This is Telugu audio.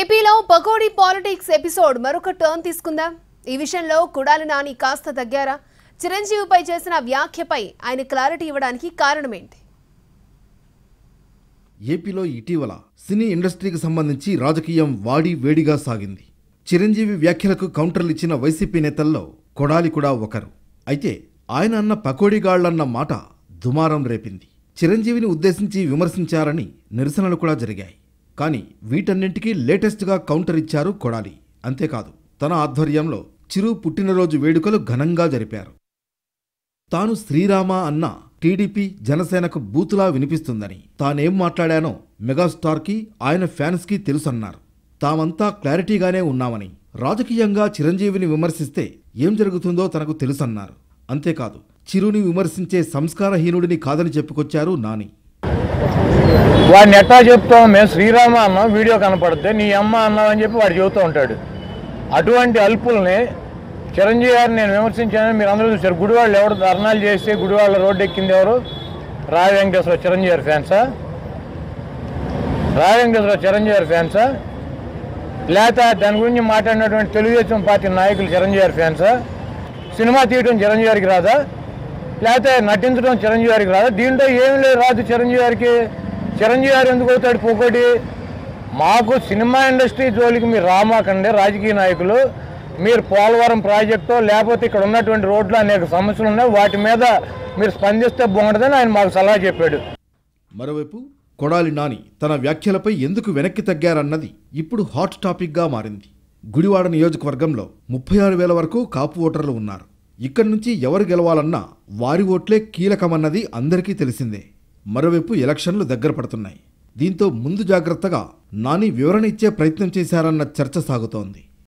ఏపీలో పకోడీ పాలిటిక్స్ ఎపిసోడ్ మరొక టర్న్ తీసుకుందా? ఈ విషయంలో కొడాలి నాని కాస్త తగ్గారా? చిరంజీవిపై చేసిన వ్యాఖ్యపై ఆయన క్లారిటీ ఇవ్వడానికి కారణమేంటి? ఏపీలో ఇటీవల సినీ ఇండస్ట్రీకి సంబంధించి రాజకీయం వాడి వేడిగా సాగింది. చిరంజీవి వ్యాఖ్యలకు కౌంటర్లు ఇచ్చిన వైసీపీ నేతల్లో కొడాలి కూడా ఒకరు. అయితే ఆయన అన్న పకోడీగాళ్లన్న మాట దుమారం రేపింది. చిరంజీవిని ఉద్దేశించి విమర్శించారని నిరసనలు కూడా జరిగాయి. కానీ వీటన్నింటికీ లేటెస్ట్గా కౌంటర్ ఇచ్చారు కొడాలి. అంతేకాదు, తన ఆధ్వర్యంలో చిరు పుట్టినరోజు వేడుకలు ఘనంగా జరిపారు. తాను శ్రీరామ అన్న టీడీపీ జనసేనకు బూతులా వినిపిస్తుందని, తానేం మాట్లాడానో మెగాస్టార్కి ఆయన ఫ్యాన్స్కి తెలుసన్నారు. తామంతా క్లారిటీగానే ఉన్నామని, రాజకీయంగా చిరంజీవిని విమర్శిస్తే ఏం జరుగుతుందో తనకు తెలుసన్నారు. అంతేకాదు, చిరుని విమర్శించే సంస్కారహీనుడిని కాదని చెప్పుకొచ్చారు నాని. వాడిని ఎట్టా చెప్తాం, మేము శ్రీరామ అన్నాం, వీడియో కనపడితే నీ అమ్మ అన్నావు అని చెప్పి వాడు చెబుతూ ఉంటాడు. అటువంటి అల్పుల్ని చిరంజీవి గారిని నేను విమర్శించానని మీరు అందరూ చూశారు. గుడివాళ్ళు ఎవరు ధర్నాలు చేసి గుడివాళ్ళ రోడ్డు ఎక్కింది ఎవరు? రావి వెంకటేశ్వర చిరంజీవి గారి ఫ్యాన్సా? రావి వెంకటేశ్వర చిరంజీవి గారి ఫ్యాన్సా? లేకపోతే దాని గురించి మాట్లాడినటువంటి తెలుగుదేశం పార్టీ నాయకులు చిరంజీవి గారి ఫ్యాన్సా? సినిమా తీయడం చిరంజీవి గారికి రాదా? లేకపోతే నటించడం చిరంజీవి గారికి రాదా? దీంట్లో ఏం లేదు, రాదు చిరంజీవి గారికి. చిరంజీవి గారు ఎందుకు అవుతాడు పోకోటి? మాకు సినిమా ఇండస్ట్రీ జోలికి మీరు రామాకండి రాజకీయ నాయకులు. మీరు పోలవరం ప్రాజెక్టు లేకపోతే ఇక్కడ ఉన్నటువంటి రోడ్లు అనేక సమస్యలు ఉన్నాయి, వాటి మీద మీరు స్పందిస్తే బాగుంటుందని ఆయన మాకు సలహా చెప్పాడు. మరోవైపు కొడాలి నాని తన వ్యాఖ్యలపై ఎందుకు వెనక్కి తగ్గారన్నది ఇప్పుడు హాట్ టాపిక్గా మారింది. గుడివాడ నియోజకవర్గంలో 36,000 వరకు కాపు ఓటర్లు ఉన్నారు. ఇక్కడి నుంచి ఎవరు గెలవాలన్నా వారి ఓట్లే కీలకమన్నది అందరికీ తెలిసిందే. మరోవైపు ఎలక్షన్లు దగ్గర పడుతున్నాయి. దీంతో ముందు జాగ్రత్తగా నాని వివరణ ఇచ్చే ప్రయత్నం చేశారన్న చర్చ సాగుతోంది.